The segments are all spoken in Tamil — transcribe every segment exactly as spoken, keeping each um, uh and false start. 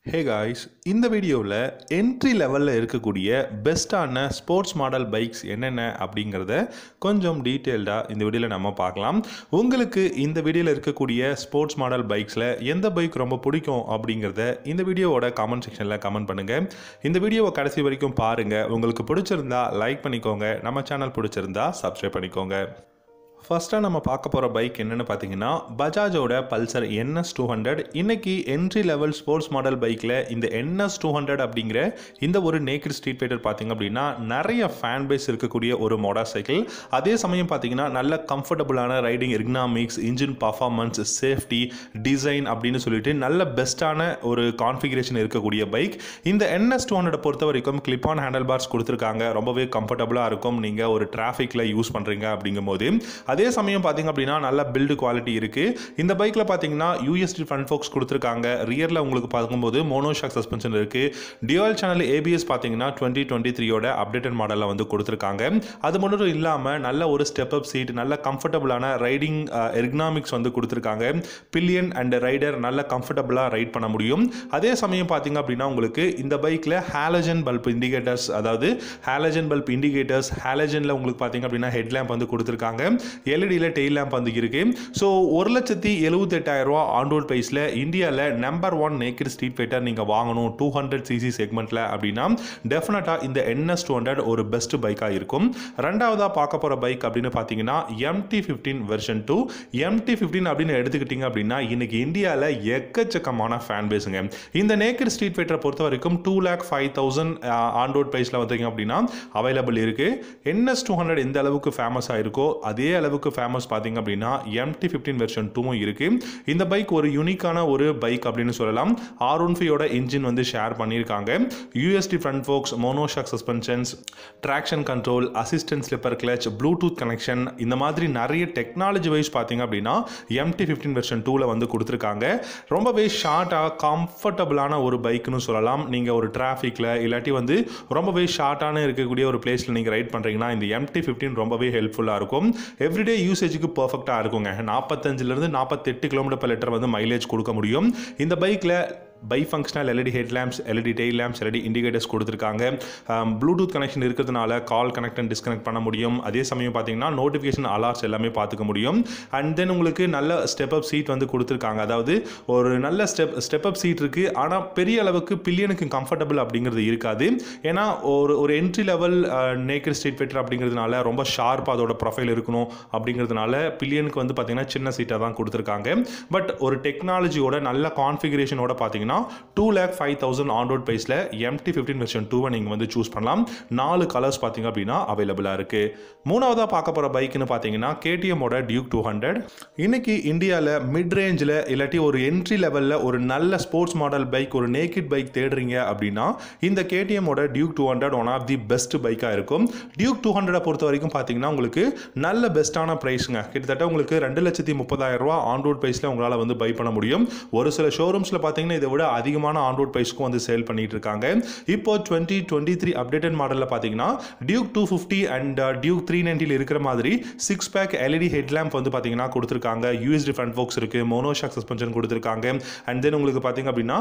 Hey guys, இந்த வீடியோவில் என்ட்ரி லெவலில் இருக்கக்கூடிய பெஸ்ட்டான ஸ்போர்ட்ஸ் மாடல் பைக்ஸ் என்னென்ன அப்படிங்கிறத கொஞ்சம் டீட்டெயில்டாக இந்த வீடியோவில் நம்ம பார்க்கலாம். உங்களுக்கு இந்த வீடியோவில் இருக்கக்கூடிய ஸ்போர்ட்ஸ் மாடல் பைக்ஸில் எந்த பைக் ரொம்ப பிடிக்கும் அப்படிங்கிறத இந்த வீடியோவோட கமெண்ட் செக்ஷனில் கமெண்ட் பண்ணுங்கள். இந்த வீடியோவை கடைசி வரைக்கும் பாருங்கள். உங்களுக்கு பிடிச்சிருந்தா லைக் பண்ணிக்கோங்க, நம்ம சேனல் பிடிச்சிருந்தா சப்ஸ்கிரைப் பண்ணிக்கோங்க. ஃபர்ஸ்ட்டாக நம்ம பார்க்க போகிற பைக் என்னென்னு பார்த்தீங்கன்னா பஜாஜோட Pulsar N S two hundred. இன்றைக்கி என்ட்ரி லெவல் ஸ்போர்ட்ஸ் மாடல் பைக்கில் இந்த என் எஸ் டூ ஹண்ட்ரட் அப்படிங்கிற இந்த ஒரு நேக்கட் ஸ்ட்ரீட் ஃபைட்டர் பார்த்திங்க அப்படின்னா நிறைய ஃபேன் பேஸ் இருக்கக்கூடிய ஒரு மோட்டார் சைக்கிள். அதே சமயம் பார்த்தீங்கன்னா நல்ல கம்ஃபர்டபுளான riding ergonomics, engine performance, safety, design அப்படின்னு சொல்லிட்டு நல்ல பெஸ்ட்டான ஒரு கான்ஃபிகரேஷன் இருக்கக்கூடிய பைக். இந்த என் எஸ் டூ ஹண்ட்ரட் பொறுத்த வரைக்கும் கிளிப் ஆன் ஹேண்டில் பார்ஸ் கொடுத்துருக்காங்க. ரொம்பவே கம்ஃபர்டபுளாக இருக்கும் நீங்கள் ஒரு டிராஃபிக்கில் யூஸ் பண்ணுறீங்க அப்படிங்கும் போது. அதே சமயம் பார்த்தீங்க அப்படின்னா நல்ல பில்டு குவாலிட்டி இருக்குது. இந்த பைக்கில் பார்த்தீங்கன்னா யூஎஸ்டி ஃப்ரண்ட் ஃபோக்ஸ் கொடுத்துருக்காங்க. ரியரில் உங்களுக்கு பார்க்கும்போது மோனோஷாக் சஸ்பென்ஷன் இருக்குது. டியூவல் சேனல் ஏபிஎஸ் பார்த்தீங்கன்னா டுவெண்ட்டி டுவெண்ட்டி த்ரீயோட அப்டேட்டட் மாடலில் வந்து கொடுத்துருக்காங்க. அது மட்டும் இல்லாமல் நல்ல ஒரு ஸ்டெப் அப் சீட், நல்ல கம்ஃபர்டபுளான ரைடிங் எர்கனாமிக்ஸ் வந்து கொடுத்துருக்காங்க. பில்லியன் அண்ட் ரைடர் நல்ல கம்ஃபர்டபுளாக ரைட் பண்ண முடியும். அதே சமயம் பார்த்தீங்க அப்படின்னா உங்களுக்கு இந்த பைக்கில் ஹாலஜன் பல்ப் இண்டிகேட்டர்ஸ், அதாவது ஹாலஜன் பல்ப் இண்டிகேட்டர்ஸ், ஹாலஜனில் உங்களுக்கு பார்த்தீங்க அப்படின்னா ஹெட்லேம்ப் வந்து கொடுத்துருக்காங்க. எல்இடியில் டெயில் லேம்ப் வந்து இருக்கு. ஸோ ஒரு லட்சத்தி எழுபத்தி எட்டாயிரம் ரூபா ஆன்ரோட் ப்ரைஸில் இந்தியாவில் number one naked street fighter நீங்கள் வாங்கணும் டூ ஹண்ட்ரட் சிசி செக்மெண்ட்டில் அப்படின்னா டெஃபினட்டாக இந்த என் எஸ் டூ ஹண்ட்ரட் ஒரு பெஸ்ட் பைக்காக இருக்கும். ரெண்டாவதாக பார்க்க போகிற பைக் அப்படின்னு பார்த்தீங்கன்னா M T fifteen version two. M T fifteen அப்படின்னு எடுத்துக்கிட்டிங்க அப்படின்னா இன்னைக்கு இந்தியாவில் எக்கச்சக்கமான ஃபேன் பேஸுங்க. இந்த நேக்கட் ஸ்ட்ரீட் ஃபைட்டரை பொறுத்த வரைக்கும் two lakh five thousand on road ப்ரைஸில் வந்தீங்க அப்படின்னா அவைலபிள் இருக்குது. என் எஸ் டூ ஹண்ட்ரட் எந்த அளவுக்கு ஃபேமஸாக இருக்கோ அதே அளவுக்கு ஃபேமஸ் பார்த்தீங்க அப்படின்னா எம் டி ஃபிஃப்டீன் வெர்ஷன் டூவும் இருக்கு. இந்த பைக் ஒரு யூனிக்கான ஒரு பைக் அப்படின்னு சொல்லலாம். ஆர் ஒன் ஃபைவோட இன்ஜின் வந்து ஷேர் பண்ணியிருக்காங்க. USD front forks, monoshock suspensions, traction control, assistant slipper clutch, Bluetooth connection, இந்த மாதிரி நிறைய டெக்னாலஜி வைஸ் பார்த்தீங்க அப்படின்னா எம் டி ஃபிஃப்டீன் வெர்ஷன் டூவில் வந்து கொடுத்துருக்காங்க. ரொம்பவே ஷார்ட்டாக கம்ஃபர்டபுளான ஒரு பைக்குன்னு சொல்லலாம். நீங்கள் ஒரு டிராஃபிக்கில் இல்லாட்டி வந்து ரொம்பவே ஷார்ட்டான இருக்கக்கூடிய ஒரு பிளேஸில் நீங்கள் ரைட் பண்ணுறீங்கன்னா இந்த எம் டி ஃபிஃப்டீன் ரொம்பவே ஹெல்ப்ஃபுல்லாக இருக்கும். எவ்ரிடே யூசேஜுக்கு பர்ஃபெக்டாக இருக்குங்க. நாற்பத்தஞ்சிலிருந்து நாற்பத்தெட்டு கிலோமீட்டர் பர் லிட்டர் வந்து மைலேஜ் கொடுக்க முடியும். இந்த பைக்கில் bi functional LED head lamps, LED tail lamps, LED indicators கொடுத்துருக்காங்க. ப்ளூடூத் கனெக்ஷன் இருக்கிறதுனால கால் கனெக்ட் அண்ட் டிஸ்கனெக்ட் பண்ண முடியும். அதே சமயம் பார்த்தீங்கன்னா நோட்டிஃபிகேஷன் அலார்ட்ஸ் எல்லாமே பார்த்துக்க முடியும். அண்ட் தென் உங்களுக்கு நல்ல ஸ்டெப் அப் சீட் வந்து கொடுத்துருக்காங்க. அதாவது ஒரு நல்ல ஸ்டெப் ஸ்டெப் அப் சீட் இருக்குது. ஆனால் பெரிய அளவுக்கு பில்லியனுக்கு கம்ஃபர்டபுள் அப்படிங்கிறது இருக்காது. ஏன்னா ஒரு ஒரு entry level naked street fighter அப்படிங்கிறதுனால ரொம்ப ஷார்ப்பாக அதோட ப்ரொஃபைல் இருக்கணும் அப்படிங்கிறதுனால பில்லியனுக்கு வந்து பார்த்தீங்கன்னா சின்ன சீட்டாக தான் கொடுத்துருக்காங்க. பட் ஒரு டெக்னாலஜியோட நல்ல கான்ஃபிகரேஷனோட பார்த்தீங்கன்னா two lakh five thousand on road பிரைஸில் எம் டி ஃபிஃப்டீன் வெர்ஷன் டூவை நீங்கள் வந்து சூஸ் பண்ணலாம். நாலு கலர்ஸ் பார்த்தீங்க அப்படின்னா அவைலபிளாக இருக்குது. மூணாவதாக பார்க்க போகிற பைக்குன்னு பார்த்தீங்கன்னா கேடிஎம்மோட டியூக் டூ ஹண்ட்ரட். இன்னைக்கு இந்தியாவில் மிட் ரேஞ்சில் இல்லாட்டி ஒரு என்ட்ரி லெவலில் ஒரு நல்ல ஸ்போர்ட்ஸ் மாடல் பைக், ஒரு நேக்கட் பைக் தேடுறீங்க அப்படின்னா இந்த கேடிஎம்மோட Duke two hundred one of the best பைக்காக இருக்கும். டியூக் டூ ஹண்ட்ரட் பொறுத்த வரைக்கும் பார்த்தீங்கன்னா உங்களுக்கு நல்ல பெஸ்ட்டான ப்ரைஸுங்க. கிட்டத்தட்ட உங்களுக்கு ரெண்டு லட்சத்தி முப்பதாயிரம் ரூபா ஆன் ரோட் ப்ரைஸில் உங்களால் வந்து பை பண்ண முடியும். ஒரு சில ஷோரூம்ஸில் பார்த்தீங்கன்னா இதை விட அதிகமான ஆன் ரோட் பிரைஸ்க்கும் வந்து சேல் பண்ணிட்டு இருக்காங்க. இப்போ டுவெண்ட்டி டுவெண்ட்டி த்ரீ அப்டேட்டட் மாடலில் பார்த்தீங்கன்னா Duke two fifty and Duke three நைன்ட்டியில் இருக்கிற மாதிரி six pack LED head lamp வந்து பார்த்தீங்கன்னா கொடுத்துருக்காங்க. யூஎஸ்டி ஃப்ரண்ட் ஃபோக்ஸ் இருக்குது, மோனோஷாக் சஸ்பென்ஷன் கொடுத்துருக்காங்க. அண்ட் தென் உங்களுக்கு பார்த்தீங்க அப்படின்னா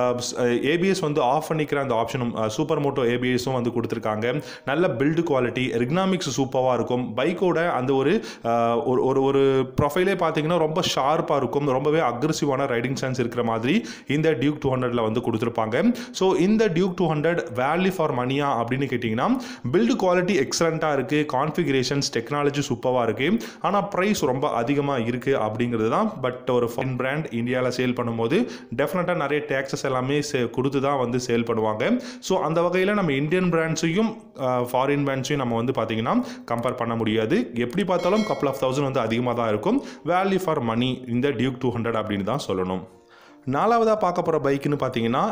ஏபிஎஸ் வந்து ஆஃப் பண்ணிக்கிற அந்த ஆப்ஷனும், சூப்பர் மோட்டோ ஏபிஎஸும் வந்து கொடுத்துருக்காங்க. நல்ல பில்டு குவாலிட்டி, எர்கனாமிக்ஸ் சூப்பராக இருக்கும். பைக்கோட அந்த ஒரு ஒரு ஒரு ப்ரொஃபைலே பார்த்தீங்கன்னா ரொம்ப ஷார்ப்பாக இருக்கும். ரொம்பவே அக்ரெசிவான ரைடிங் சென்ஸ் இருக்கிற மாதிரி இந்த டியூக் டூ ஹண்ட்ரட்ல வந்து கொடுத்துருப்பாங்க. ஸோ இந்த Duke two hundred value for மணியா அப்படின்னு கேட்டிங்கன்னா பில்டு குவாலிட்டி எக்ஸலண்ட்டாக இருக்குது, கான்ஃபிகரேஷன்ஸ் டெக்னாலஜி சூப்பராக இருக்குது. ஆனால் ப்ரைஸ் ரொம்ப அதிகமாக இருக்குது அப்படிங்கிறது தான். பட் ஒரு ஃபாரின் பிராண்ட் இந்தியாவில் சேல் பண்ணும்போது டெஃபினட்டாக நிறைய டேக்ஸஸ் எல்லாமே கொடுத்து தான் வந்து சேல் பண்ணுவாங்க. ஸோ அந்த வகையில் நம்ம இந்தியன் பிராண்ட்ஸையும் ஃபாரின் பிராண்ட்ஸையும் நம்ம வந்து பார்த்தீங்கன்னா கம்பேர் பண்ண முடியாது. எப்படி பார்த்தாலும் கப்பல் ஆஃப் தௌசண்ட் வந்து அதிகமாக தான் இருக்கும். வேல்யூ ஃபார் மணி இந்த டியூக் டூ ஹண்ட்ரட் அப்படின்னு தான் சொல்லணும். நாலாவதாக பார்க்க போகிற பைக்குன்னு பார்த்தீங்கன்னா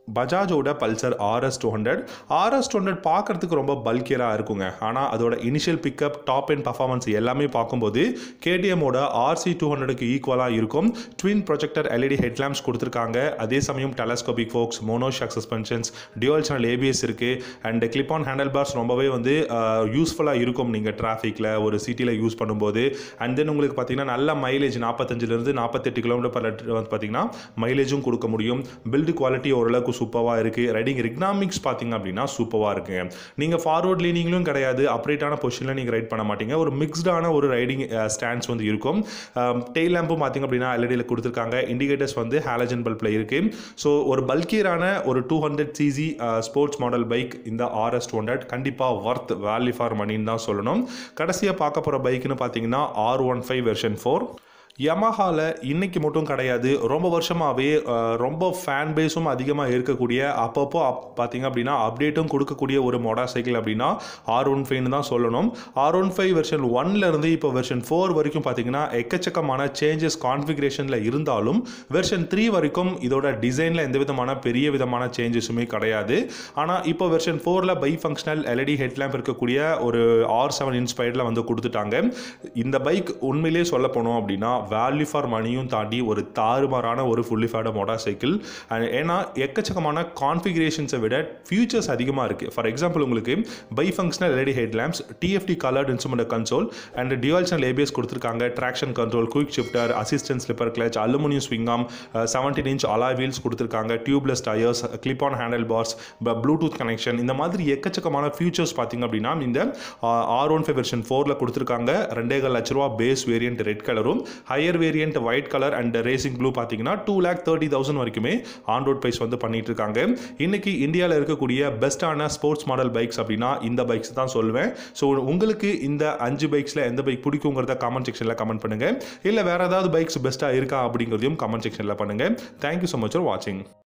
பஜாஜோட Pulsar RS two hundred RS two hundred பார்க்கறதுக்கு ரொம்ப பல்கியராக இருக்குங்க. ஆனால் அதோட initial pickup top and performance எல்லாமே பார்க்கும்போது கேடிஎம்மோட ஆர்சி டூ ஹண்ட்ரடுக்கு ஈக்குவலாக இருக்கும். ட்வின் ப்ரொஜெக்டர் எல்இடி ஹெட்லாம்ப்ஸ் கொடுத்துருக்காங்க. அதே சமயம் telescopic forks, monoshock suspensions, dual channel ABS இருக்குது. And clip on handle bars ரொம்பவே வந்து யூஸ்ஃபுல்லாக இருக்கும் நீங்கள் டிராஃபிக்கில் ஒரு சிட்டியில் யூஸ் பண்ணும்போது. அண்ட் தென் உங்களுக்கு பார்த்தீங்கன்னா நல்ல மைலேஜ் நாற்பத்தஞ்சிலிருந்து நாற்பத்தெட்டு கிலோமீட்டர் பர் லிட்டர் வந்து பார்த்தீங்கன்னா மைலேஜும் கொடுக்க முடியும். பில்டு குவாலிட்டி ஓரளவுக்கு சூப்பராக இருக்குது. ரைடிங் எக்கனாமிக்ஸ் பார்த்தீங்க அப்படின்னா சூப்பராக இருக்குங்க. நீங்கள் ஃபார்வர்ட் லீனிங்லும் கிடையாது, அப்ரேட்டான பொசிஷனில் நீங்கள் ரைட் பண்ண மாட்டீங்க. ஒரு மிக்ஸ்டான ஒரு ரைடிங் ஸ்டாண்ட்ஸ் வந்து இருக்கும். டெயில் லேம்பும் பார்த்தீங்க அப்படின்னா எல்இடியில் கொடுத்துருக்காங்க. இண்டிகேட்டர்ஸ் வந்து ஹாலஜன் பல்பில் இருக்குது. ஸோ ஒரு பல்கியரான ஒரு two hundred CC sports model bike இந்த ஆர்எஸ் டூ ஹண்ட்ரட் கண்டிப்பாக ஒர்த் வேல்யூ ஃபார் மணின்னு தான் சொல்லணும். கடைசியாக பார்க்க போகிற பைக்குன்னு பார்த்தீங்கன்னா R one five version four. யமஹாவில் இன்றைக்கி மட்டும் கிடையாது, ரொம்ப வருஷமாகவே ரொம்ப ஃபேன் பேஸும் அதிகமாக இருக்கக்கூடிய, அப்பப்போ அப் பார்த்திங்க அப்படின்னா அப்டேட்டும் கொடுக்கக்கூடிய ஒரு மோட்டார் சைக்கிள் அப்படின்னா ஆர் ஒன் ஃபைவ்னு தான் சொல்லணும். ஆர் ஒன் ஃபைவ் வெர்ஷன் ஒன்லேருந்து இப்போ வெர்ஷன் ஃபோர் வரைக்கும் பார்த்திங்கன்னா எக்கச்சக்கமான சேஞ்சஸ் கான்ஃபிகரேஷனில் இருந்தாலும் வெர்ஷன் த்ரீ வரைக்கும் இதோட டிசைனில் எந்த விதமான பெரிய விதமான சேஞ்சஸுமே கிடையாது. ஆனால் இப்போ வெர்ஷன் ஃபோரில் பை ஃபங்க்ஷனல் எல்இடி ஹெட்லாம்ப் இருக்கக்கூடிய ஒரு ஆர் செவன் இன்ஸ்பயர்டில் வந்து கொடுத்துட்டாங்க. இந்த பைக் உண்மையிலே சொல்ல போனோம் அப்படின்னா வேல்யூ ஃபார் மணியும் தாண்டி ஒரு தாறுமாறான ஒரு ஃபுல்லி ஃபேர்டு மோட்டார் சைக்கிள். ஏன்னா எக்கச்சக்கமான கான்ஃபிகரேஷன்ஸை விட ஃபியூச்சர்ஸ் அதிகமாக இருக்குது. ஃபார் எக்ஸாம்பிள் உங்களுக்கு bi functional LED headlamps, TFT coloured instrument console and dual channel ABS கொடுத்துருக்காங்க. Traction control, quick shifter, assistant slipper clutch, aluminium swing arm, seventeen inch alloy wheels கொடுத்துருக்காங்க. Tubeless tyres, clip on handle bars, Bluetooth connection, இந்த மாதிரி எக்கச்சக்கமான ஃபியூச்சர்ஸ் பார்த்திங்க அப்படின்னா இந்த ஆர் ஒன் ஃபைவ் வெர்ஷன் ஃபோரில் கொடுத்துருக்காங்க. ரெண்டே கால் லட்ச ரூபா பேஸ் வேரியன்ட் ரெட் கலரும், higher variant white colour and racing blue பார்த்தீங்கன்னா டூ லேக் தேர்ட்டி தௌசண்ட் வரைக்குமே ஆன் ரோட் ப்ரைஸ் வந்து பண்ணிட்டு இருக்காங்க. இன்னைக்கு இந்தியாவில் இருக்கக்கூடிய பெஸ்டான ஸ்போர்ட்ஸ் மாடல் பைக்ஸ் அப்படின்னா இந்த பைக்ஸ் தான் சொல்வேன். ஸோ உங்களுக்கு இந்த அஞ்சு பைக்ஸில் எந்த பைக் பிடிக்குங்கிறத கமெண்ட் செக்ஷனில் கமெண்ட் பண்ணுங்க. இல்லை வேற ஏதாவது பைக்ஸ் பெஸ்ட்டாக இருக்கா அப்படிங்கிறதையும் கமெண்ட் செக்ஷனில் பண்ணுங்க. தேங்க்யூ ஸோ மச் ஃபார் வாட்சிங்.